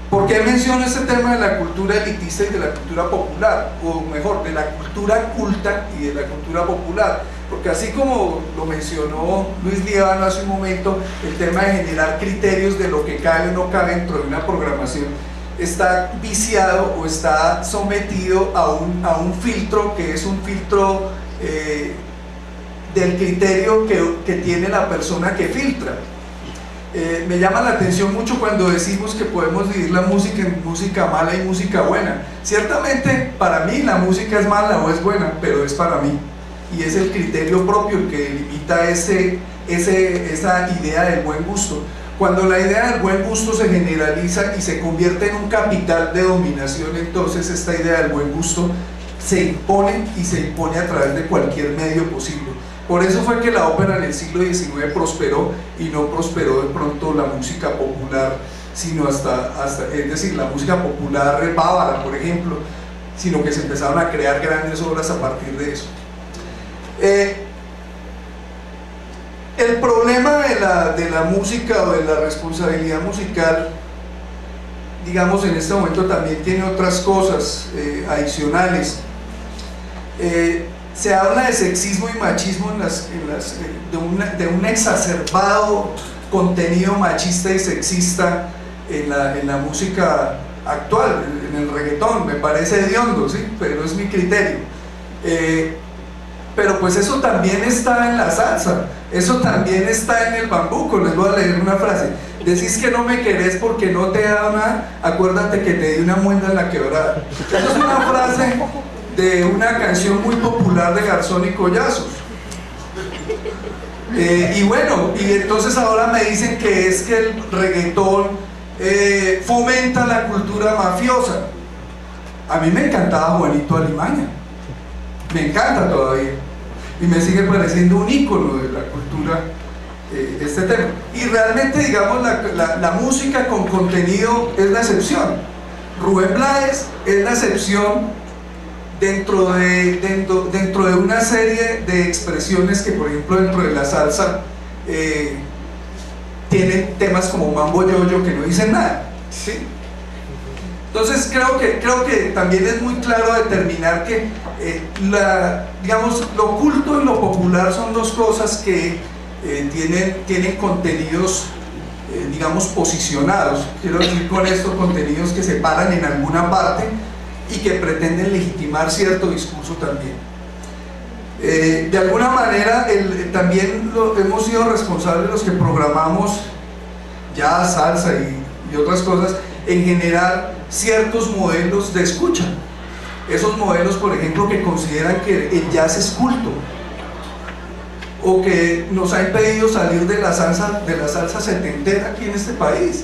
¿Por qué menciono este tema de la cultura elitista y de la cultura popular? O mejor, de la cultura culta y de la cultura popular. Porque así como lo mencionó Luis Líbano hace un momento, el tema de generar criterios de lo que cabe o no cabe dentro de una programación está viciado o está sometido a un filtro que es un filtro del criterio que tiene la persona que filtra. Me llama la atención mucho cuando decimos que podemos dividir la música en música mala y música buena. Ciertamente para mí la música es mala o es buena, pero es para mí, y es el criterio propio el que limita esa idea del buen gusto. Cuando la idea del buen gusto se generaliza y se convierte en un capital de dominación, entonces esta idea del buen gusto se impone, y se impone a través de cualquier medio posible. Por eso fue que la ópera en el siglo XIX prosperó, y no prosperó de pronto la música popular, sino es decir, la música popular bávara, por ejemplo, sino que se empezaron a crear grandes obras a partir de eso. El problema de la música o de la responsabilidad musical, digamos, en este momento también tiene otras cosas adicionales. Se habla de sexismo y machismo de un exacerbado contenido machista y sexista en la música actual, en el reggaetón. Me parece hediondo, ¿sí? Pero es mi criterio. Pero pues eso también está en la salsa, eso también está en el bambuco. Les voy a leer una frase: decís que no me querés porque no te he dado nada, acuérdate que te di una muenda en la quebrada. Esa es una frase de una canción muy popular de Garzón y Collazos. Y bueno, y entonces ahora me dicen que es que el reggaetón fomenta la cultura mafiosa. A mí me encantaba Juanito Alimaña, me encanta todavía, y me sigue pareciendo un ícono de la cultura este tema. Y realmente, digamos, la música con contenido es la excepción. Rubén Blades es la excepción dentro de una serie de expresiones que, por ejemplo, dentro de la salsa tienen temas como Mambo Yo-Yo que no dicen nada, ¿sí? Entonces creo que también es muy claro determinar que digamos, lo culto y lo popular son dos cosas que tienen contenidos digamos, posicionados. Quiero decir con esto, contenidos que se paran en alguna parte y que pretenden legitimar cierto discurso también. De alguna manera también hemos sido responsables los que programamos jazz, salsa y otras cosas en generar ciertos modelos de escucha. Esos modelos, por ejemplo, que consideran que el jazz es culto, o que nos ha impedido salir de la salsa setentera aquí en este país.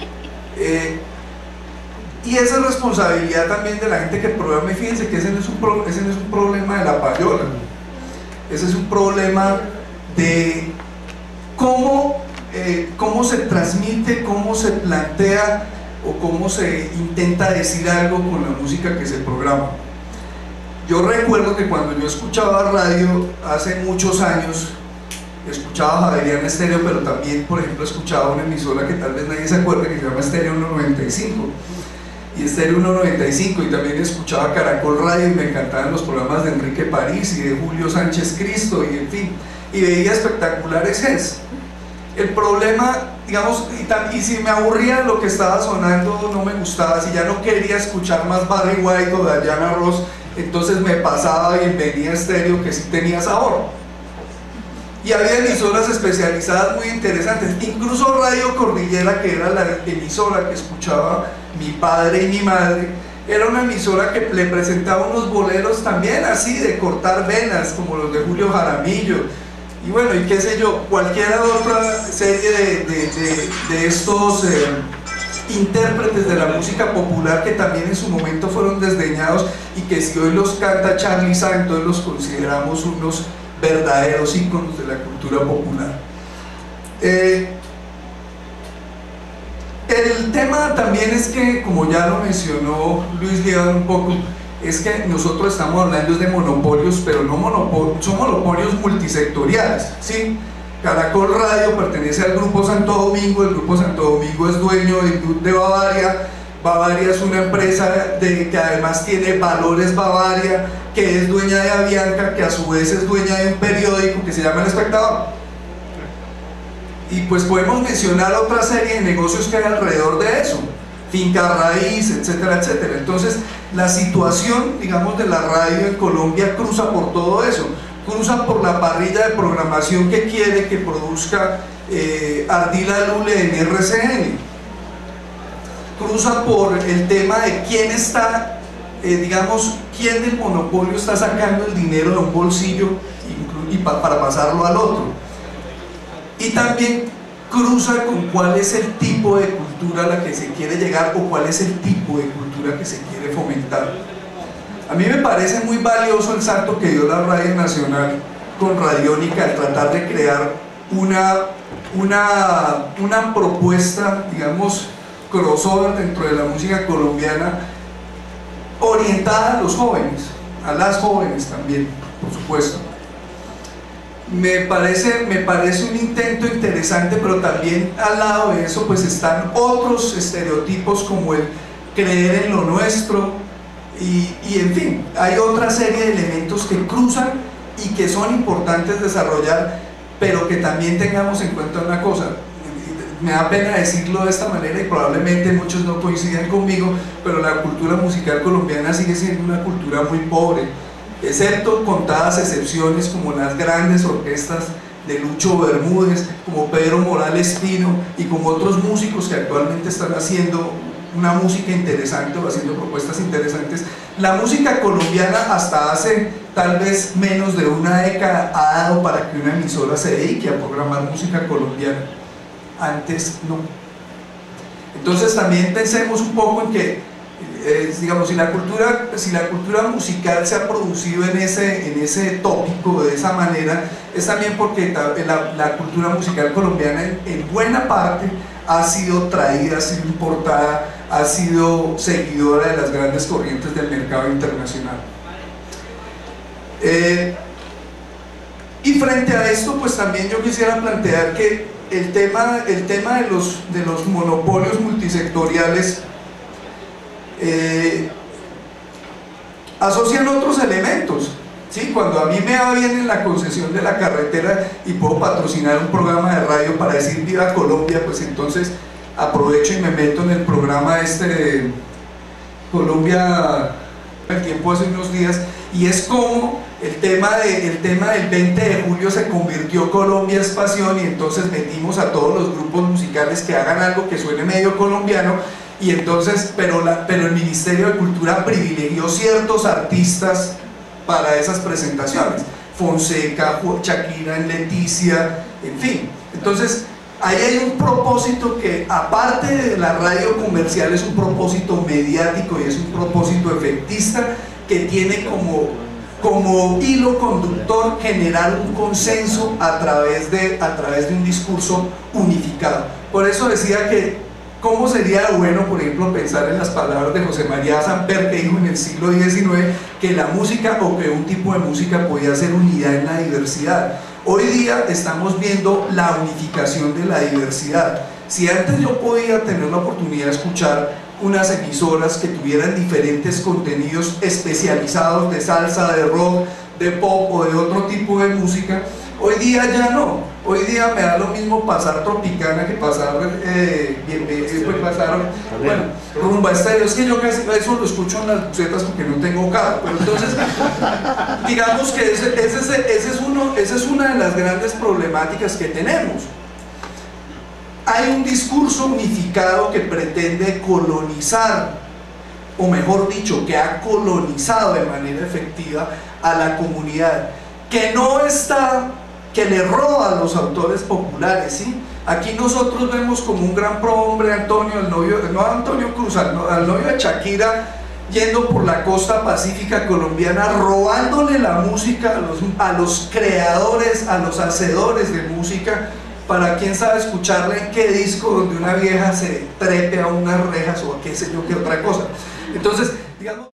Y esa es responsabilidad también de la gente que programa. Y fíjense que ese no es un problema de la payola, ese es un problema de cómo se transmite, cómo se plantea o cómo se intenta decir algo con la música que se programa. Yo recuerdo que cuando yo escuchaba radio hace muchos años, escuchaba Javeriana Estéreo, pero también, por ejemplo, escuchaba una emisora que tal vez nadie se acuerde, que se llama Estéreo 195, y Estéreo 195, y también escuchaba Caracol Radio, y me encantaban los programas de Enrique París y de Julio Sánchez Cristo, y en fin, y veía espectaculares hits. El problema, digamos, y si me aburría lo que estaba sonando, no me gustaba, si ya no quería escuchar más Barry White o Diana Ross, entonces me pasaba Bienvenida Estéreo, que sí tenía sabor. Y había emisoras especializadas muy interesantes, incluso Radio Cordillera, que era la emisora que escuchaba mi padre y mi madre, era una emisora que le presentaba unos boleros también así de cortar venas, como los de Julio Jaramillo, y bueno, y qué sé yo, cualquier otra serie de estos intérpretes de la música popular que también en su momento fueron desdeñados, y que si hoy los canta Charly Sa, entonces los consideramos unos verdaderos íconos de la cultura popular. El tema también es que, como ya lo mencionó Luis Líbano un poco, es que nosotros estamos hablando de monopolios, pero no monopolios, son monopolios multisectoriales, ¿sí? Caracol Radio pertenece al Grupo Santo Domingo, el Grupo Santo Domingo es dueño del Club de Bavaria, Bavaria es una empresa que además tiene Valores Bavaria, que es dueña de Avianca, que a su vez es dueña de un periódico que se llama El Espectador. Y pues podemos mencionar otra serie de negocios que hay alrededor de eso, finca raíz, etcétera, etcétera. Entonces la situación, digamos, de la radio en Colombia cruza por todo eso, cruza por la parrilla de programación que quiere que produzca Ardila Lule en RCN, cruza por el tema de quién está, digamos, quién del monopolio está sacando el dinero de un bolsillo para pasarlo al otro, y también cruza con cuál es el tipo de cultura a la que se quiere llegar o cuál es el tipo de cultura que se quiere fomentar. A mí me parece muy valioso el salto que dio la Radio Nacional con Radiónica al tratar de crear una propuesta, digamos, crossover dentro de la música colombiana, orientada a los jóvenes, a las jóvenes también, por supuesto. Me parece un intento interesante, pero también al lado de eso pues están otros estereotipos como el creer en lo nuestro y en fin, hay otra serie de elementos que cruzan y que son importantes desarrollar, pero que también tengamos en cuenta una cosa. Me da pena decirlo de esta manera y probablemente muchos no coincidan conmigo, pero la cultura musical colombiana sigue siendo una cultura muy pobre, excepto contadas excepciones como las grandes orquestas de Lucho Bermúdez, como Pedro Morales Pino y como otros músicos que actualmente están haciendo una música interesante o haciendo propuestas interesantes. La música colombiana hasta hace tal vez menos de una década ha dado para que una emisora se dedique a programar música colombiana, antes no. Entonces también pensemos un poco en que digamos, si la cultura musical se ha producido en ese tópico de esa manera, es también porque la cultura musical colombiana en buena parte ha sido traída, ha sido importada, ha sido seguidora de las grandes corrientes del mercado internacional. Y frente a esto, pues también yo quisiera plantear que el tema de los monopolios multisectoriales asocian otros elementos, ¿sí? Cuando a mí me va bien en la concesión de la carretera y puedo patrocinar un programa de radio para decir Viva Colombia, pues entonces aprovecho y me meto en el programa de Colombia el tiempo hace unos días, y es como el tema del 20 de julio se convirtió Colombia es pasión, y entonces metimos a todos los grupos musicales que hagan algo que suene medio colombiano. Y entonces, pero el Ministerio de Cultura privilegió ciertos artistas para esas presentaciones, Fonseca, Shakira en Leticia, en fin. Entonces, ahí hay un propósito que, aparte de la radio comercial, es un propósito mediático y es un propósito efectista que tiene como hilo conductor generar un consenso a través de un discurso unificado. Por eso decía que ¿cómo sería bueno, por ejemplo, pensar en las palabras de José María Samper, que dijo en el siglo XIX que la música o que un tipo de música podía ser unidad en la diversidad? Hoy día estamos viendo la unificación de la diversidad. Si antes yo podía tener la oportunidad de escuchar unas emisoras que tuvieran diferentes contenidos especializados de salsa, de rock, de pop o de otro tipo de música, hoy día ya no. Hoy día me da lo mismo pasar Tropicana que pasar bueno, Rumba Estéreo. Es que yo casi eso lo escucho en las bucetas porque no tengo carro, pero entonces digamos que esa es una de las grandes problemáticas que tenemos. Hay un discurso unificado que pretende colonizar, o mejor dicho, que ha colonizado de manera efectiva a la comunidad, que le roba a los autores populares, ¿sí? Aquí nosotros vemos como un gran prohombre Antonio, no a Antonio Cruz, al novio de Shakira, yendo por la costa pacífica colombiana, robándole la música a los creadores, a los hacedores de música, para quién sabe escucharla en qué disco donde una vieja se trepe a unas rejas o a qué sé yo qué otra cosa. Entonces, digamos...